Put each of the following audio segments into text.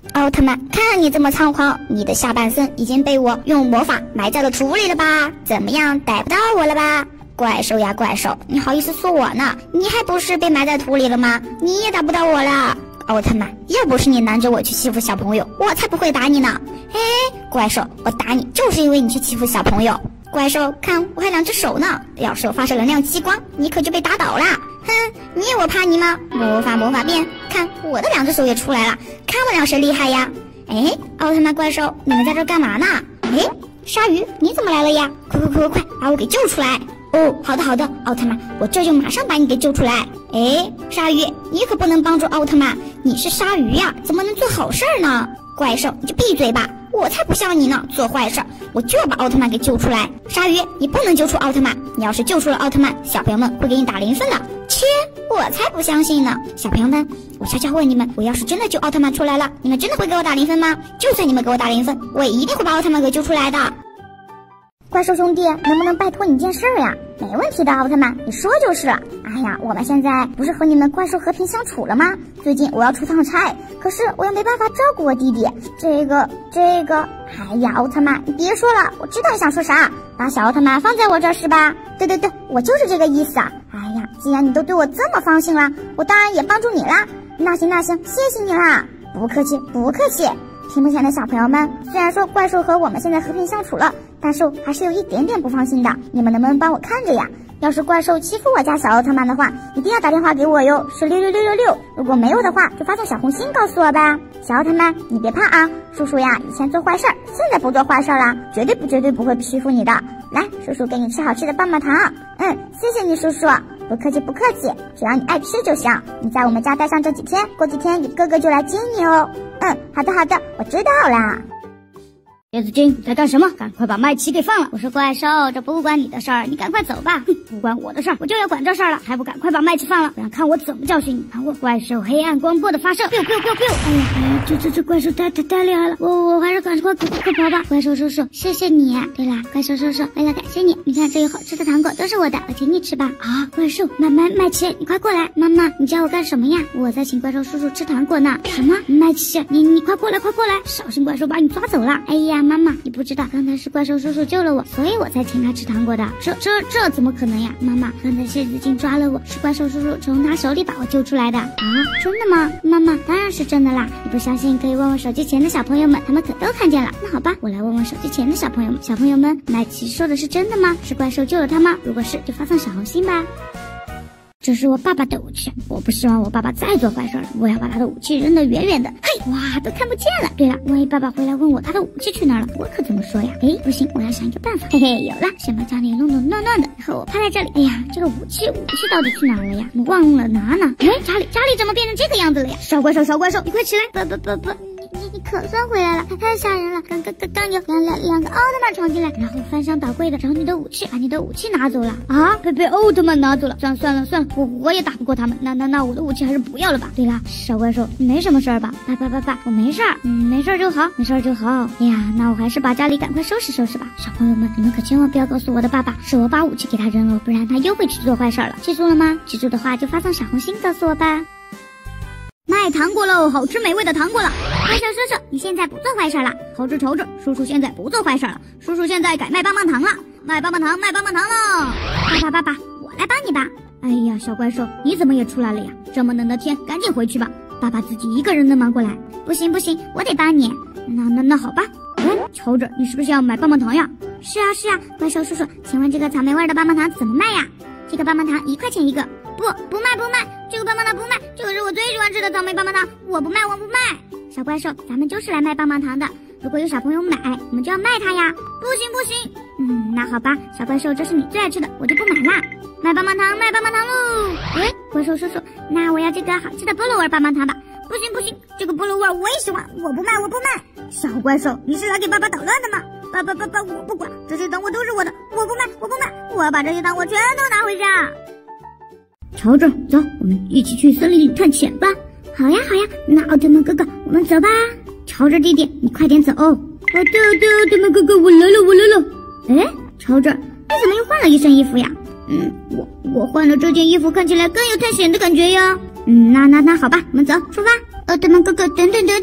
奥特曼，看你这么猖狂，你的下半身已经被我用魔法埋在了土里了吧？怎么样，逮不到我了吧？怪兽呀怪兽，你好意思说我呢？你还不是被埋在土里了吗？你也打不到我了。奥特曼，要不是你拦着我去欺负小朋友，我才不会打你呢。哎，怪兽，我打你就是因为你去欺负小朋友。怪兽，看我还2只手呢，要是我发射能量激光，你可就被打倒了。哼，你以为我怕你吗？魔法变，看我的2只手也出来了，看我俩谁厉害呀！哎，奥特曼怪兽，你们在这干嘛呢？哎，鲨鱼，你怎么来了呀？快，把我给救出来！哦，好的，奥特曼，我这就马上把你给救出来。哎，鲨鱼，你可不能帮助奥特曼，你是鲨鱼呀，怎么能做好事呢？怪兽，你就闭嘴吧，我才不像你呢，做坏事，我就要把奥特曼给救出来。鲨鱼，你不能救出奥特曼，你要是救出了奥特曼，小朋友们会给你打0分的。切，我才不相信呢！小朋友们，我悄悄问你们，我要是真的救奥特曼出来了，你们真的会给我打0分吗？就算你们给我打0分，我也一定会把奥特曼给救出来的。怪兽兄弟，能不能拜托你件事呀？没问题的，奥特曼，你说就是。哎呀，我们现在不是和你们怪兽和平相处了吗？最近我要出趟差，可是我又没办法照顾我弟弟。这个，哎呀，奥特曼，你别说了，我知道你想说啥，把小奥特曼放在我这儿是吧？对，我就是这个意思啊。哎呀，既然你都对我这么放心了，我当然也帮助你啦。那行，谢谢你啦。不客气。屏幕前的小朋友们，虽然说怪兽和我们现在和平相处了，但是还是有一点点不放心的，你们能不能帮我看着呀？要是怪兽欺负我家小奥特曼的话，一定要打电话给我哟，是66666。如果没有的话，就发送小红心告诉我吧。小奥特曼，你别怕啊，叔叔呀，以前做坏事儿，现在不做坏事了，绝对不会欺负你的。来，叔叔给你吃好吃的棒棒糖。谢谢你叔叔。不客气，只要你爱吃就行。你在我们家待上这几天，过几天你哥哥就来接你哦。好的，我知道啦。 叶子精，你在干什么？赶快把麦琪给放了！我是怪兽，这不关你的事儿，你赶快走吧。不关我的事儿，我就要管这事儿了，还不赶快把麦琪放了，不然看我怎么教训你！看我怪兽黑暗光波的发射！哎呀，这怪兽太厉害了，我还是快跑吧！怪兽叔叔，谢谢你。对了，怪兽叔叔，为了感谢你，你看这有好吃的糖果都是我的，我请你吃吧。啊，怪兽，麦琪，你快过来！妈妈，你叫我干什么呀？我在请怪兽叔叔吃糖果呢。什么？麦琪，你快过来！小心怪兽把你抓走了！哎呀，妈妈，你不知道，刚才是怪兽叔叔救了我，所以我才请他吃糖果的。这怎么可能呀？妈妈，刚才蝎子精抓了我，是怪兽叔叔从他手里把我救出来的。啊，真的吗？妈妈，当然是真的啦！你不相信可以问问手机前的小朋友们，他们可都看见了。那好吧，我来问问手机前的小朋友们。小朋友们，麦琪说的是真的吗？是怪兽救了他吗？如果是，就发送小红心吧。这是我爸爸的武器，我不希望我爸爸再做坏事了，我要把他的武器扔得远远的。嘿，哇，都看不见了。对了，万一爸爸回来问我他的武器去哪儿了，我可怎么说呀？哎，不行，我要想一个办法。嘿嘿，有了，先把家里弄得乱乱的，然后我趴在这里。哎呀，这个武器到底去哪儿了呀？我忘了拿呢。哎，家里怎么变成这个样子了呀？小怪兽，你快起来！不。你可算回来了，太吓人了！刚有两个奥特曼闯进来，然后翻箱倒柜的找你的武器，把你的武器拿走了啊！被奥特曼拿走了，算了，我也打不过他们，那我的武器还是不要了吧。对了，小怪兽，你没什么事儿吧？爸，我没事儿，没事儿就好。哎呀，那我还是把家里赶快收拾收拾吧。小朋友们，你们可千万不要告诉我的爸爸，是我把武器给他扔了，不然他又会去做坏事了。记住了吗？记住的话就发送小红心告诉我吧。卖糖果喽，好吃美味的糖果了！怪兽叔叔，你现在不做坏事了。瞅着，叔叔现在不做坏事了，叔叔现在改卖棒棒糖了，卖棒棒糖了。爸，我来帮你吧。哎呀，小怪兽，你怎么也出来了呀？这么冷的天，赶紧回去吧。爸爸自己一个人能忙过来。不行，我得帮你。那好吧。瞅着，你是不是要买棒棒糖呀？是啊，怪兽叔叔，请问这个草莓味的棒棒糖怎么卖呀？这个棒棒糖1块钱一个。不卖，这个棒棒糖不卖，这个是我最喜欢吃的草莓棒棒糖，我不卖。小怪兽，咱们就是来卖棒棒糖的，如果有小朋友买，我们就要卖它呀。不行。那好吧，小怪兽，这是你最爱吃的，我就不买啦。卖棒棒糖喽！哎，怪兽叔叔，那我要这个好吃的菠萝味棒棒糖吧。不行，这个菠萝味我也喜欢，我不卖。小怪兽，你是来给爸爸捣乱的吗？爸，我不管，这些糖果都是我的，我不卖，我要把这些糖果全都拿回家。瞅着，走，我们一起去森林里探险吧。好呀，那奥特曼哥哥，我们走吧。瞅着弟弟，你快点走。好的，奥特曼哥哥，我来了。哎，瞅着，你怎么又换了一身衣服呀？我换了这件衣服，看起来更有探险的感觉呀。那好吧，我们走，出发。奥特曼哥哥，等。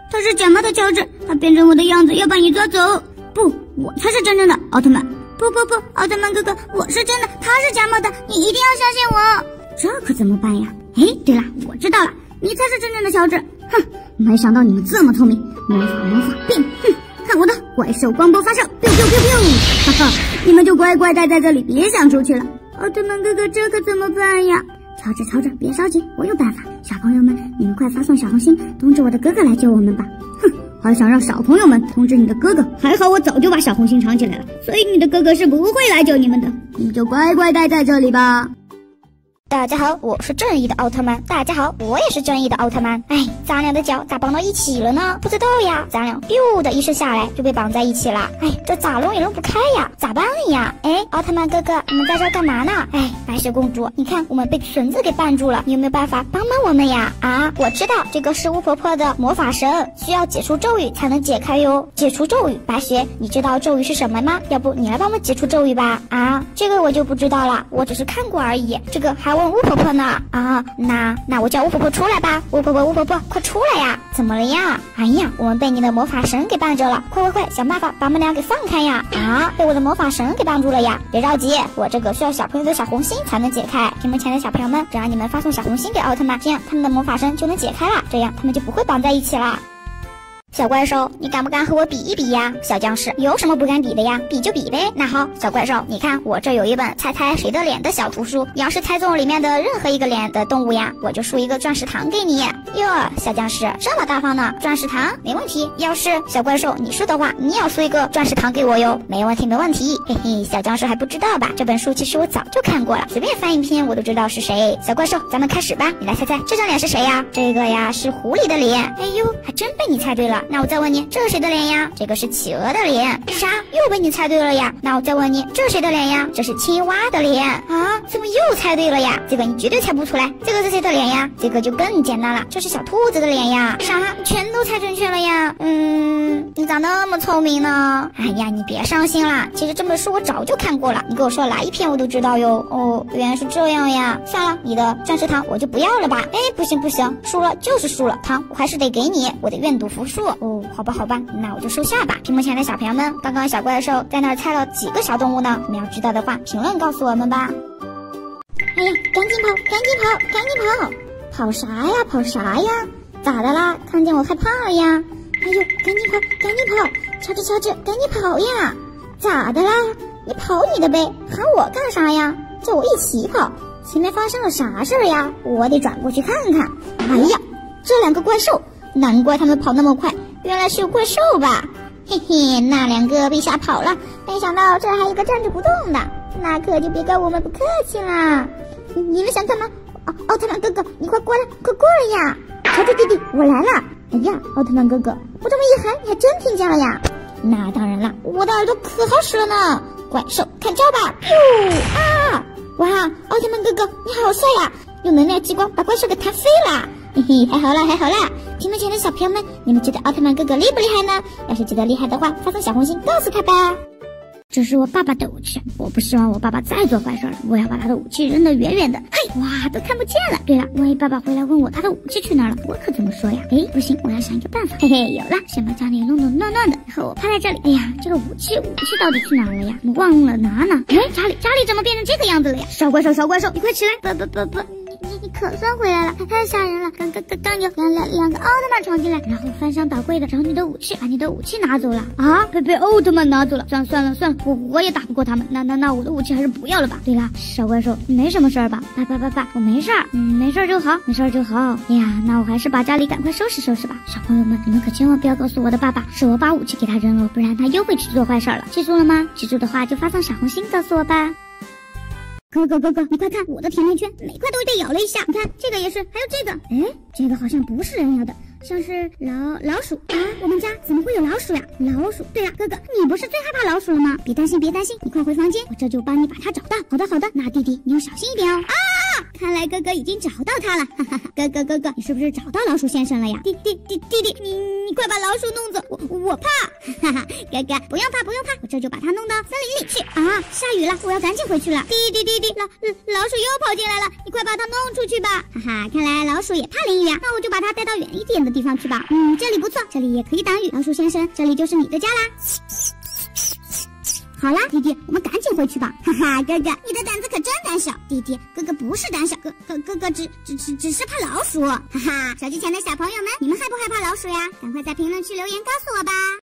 他是假冒的乔治，他变成我的样子要把你抓走。不，我才是真正的奥特曼。不，奥特曼哥哥，我是真的，他是假冒的，你一定要相信我。这可怎么办呀？哎，对了，我知道了，你才是真正的乔治。哼，没想到你们这么聪明，魔法变，哼，看我的怪兽光波发射，biu biu biu biu， 哈哈，你们就乖乖待在这里，别想出去了。奥特曼哥哥，这可怎么办呀？乔治，别着急，我有办法。小朋友们，你们快发送小红心通知我的哥哥来救我们吧。哼，还想让小朋友们通知你的哥哥？还好我早就把小红心藏起来了，所以你的哥哥是不会来救你们的。你们就乖乖待在这里吧。 大家好，我是正义的奥特曼。大家好，我也是正义的奥特曼。哎，咱俩的脚咋绑到一起了呢？不知道呀，咱俩 biu 的一声下来就被绑在一起了。哎，这咋弄也弄不开呀，咋办呀？哎，奥特曼哥哥，你们在这干嘛呢？哎，白雪公主，你看我们被绳子给绊住了，你有没有办法帮帮我们呀？啊，我知道这个是巫婆婆的魔法绳，需要解除咒语才能解开哟。解除咒语，白雪，你知道咒语是什么吗？要不你来帮我解除咒语吧？啊，这个我就不知道了，我只是看过而已。这个还问巫婆婆呢？啊，那我叫巫婆婆出来吧。巫婆婆，快出来呀！怎么了呀？哎呀，我们被你的魔法绳给绊着了，快，想办法把我们俩给放开呀！啊，被我的魔法绳给绊住了呀！别着急，我这个需要小朋友的小红心才能解开。屏幕前的小朋友们，只要你们发送小红心给奥特曼，这样他们的魔法绳就能解开了，这样他们就不会绑在一起了。小怪兽，你敢不敢和我比一比呀？小僵尸，有什么不敢比的呀？比就比呗。那好，小怪兽，你看我这有一本猜谁的脸的小图书，你要是猜中里面的任何一个脸的动物呀，我就输一个钻石糖给你。哟，小僵尸这么大方呢，钻石糖没问题。要是小怪兽你输的话，你也要输一个钻石糖给我哟。没问题。嘿嘿，小僵尸还不知道吧？这本书其实我早就看过了，随便翻一篇我都知道是谁。小怪兽，咱们开始吧，你来猜这张脸是谁呀？这个呀是狐狸的脸。哎呦，还真被你猜对了。那我再问你，这是谁的脸呀？这个是企鹅的脸。啥？又被你猜对了呀？那我再问你，这是谁的脸呀？这是青蛙的脸。啊，怎么又猜对了呀？这个你绝对猜不出来。这个是谁的脸呀？这个就更简单了，这是小兔子的脸呀。啥？全都猜正确了呀？你咋那么聪明呢？哎呀，你别伤心啦，其实这本书我早就看过了，你给我说哪一篇我都知道哟。哦，原来是这样呀。算了，你的钻石糖我就不要了吧。哎，不行，输了就是输了，糖我还是得给你，我得愿赌服输。哦，好吧，那我就收下吧。屏幕前的小朋友们，刚刚小怪兽在那儿猜了几个小动物呢？你们要知道的话，评论告诉我们吧。哎呀，赶紧跑！跑啥呀？咋的啦？看见我害怕了呀？哎呦，赶紧跑！乔治，赶紧跑呀！咋的啦？你跑你的呗，喊我干啥呀？叫我一起跑。前面发生了啥事儿呀？我得转过去看看。哎呀，这两个怪兽，难怪他们跑那么快，原来是有怪兽吧？嘿嘿，那两个被吓跑了，没想到这还有一个站着不动的，那可就别怪我们不客气啦。你们想干嘛？奥特曼哥哥，你快过来呀！乔治弟弟，我来了。哎呀，奥特曼哥哥，我这么一喊，你还真听见了呀？那当然了，我的耳朵可好使了呢。怪兽看招吧！哇，奥特曼哥哥你好帅呀，用能量激光把怪兽给弹飞了。嘿嘿，还好啦！屏幕前的小朋友们，你们觉得奥特曼哥哥厉不厉害呢？要是觉得厉害的话，发送小红心告诉他吧。 这是我爸爸的武器，我不希望我爸爸再做坏事了，我要把他的武器扔得远远的。嘿，哇，都看不见了。对了，万一爸爸回来问我他的武器去哪儿了，我可怎么说呀？哎，不行，我要想一个办法。嘿嘿，有了，先把家里弄得乱乱的，然后我趴在这里。哎呀，这个武器到底去哪儿了呀？我忘了拿呢。哎，家里怎么变成这个样子了呀？小怪兽，你快起来！不。你可算回来了，太吓人了！刚有两个奥特曼闯进来，然后翻箱倒柜的找你的武器，把你的武器拿走了啊！被奥特曼拿走了，算了，我也打不过他们，那我的武器还是不要了吧。对了，小怪兽，你没什么事儿吧？爸，我没事儿，没事儿就好。哎呀，那我还是把家里赶快收拾收拾吧。小朋友们，你们可千万不要告诉我的爸爸是我把武器给他扔了，不然他又会去做坏事了。记住了吗？记住的话就发送小红心告诉我吧。哥，你快看我的甜甜圈，每块都被咬了一下。你看这个也是，还有这个，哎，这个好像不是人咬的，像是老鼠啊！我们家怎么会有老鼠呀？老鼠，对了，哥哥，你不是最害怕老鼠了吗？别担心，你快回房间，我这就帮你把它找到。好的，那弟弟你要小心一点哦。 看来哥哥已经找到他了，哈哈哈！哥哥，你是不是找到老鼠先生了呀？弟弟，你快把老鼠弄走，我怕，哈哈！哥哥不用怕，我这就把它弄到森林里去啊！下雨了，我要赶紧回去了。弟，老鼠又跑进来了，你快把它弄出去吧！哈哈，看来老鼠也怕淋雨啊，那我就把它带到远一点的地方去吧。这里不错，这里也可以挡雨。老鼠先生，这里就是你的家啦。好啦，弟弟，我们赶紧回去吧。哈哈，哥哥，你的胆子可真胆小。弟弟，哥哥不是胆小，哥哥只是怕老鼠。哈哈，手机前的小朋友们，你们害不害怕老鼠呀？赶快在评论区留言告诉我吧。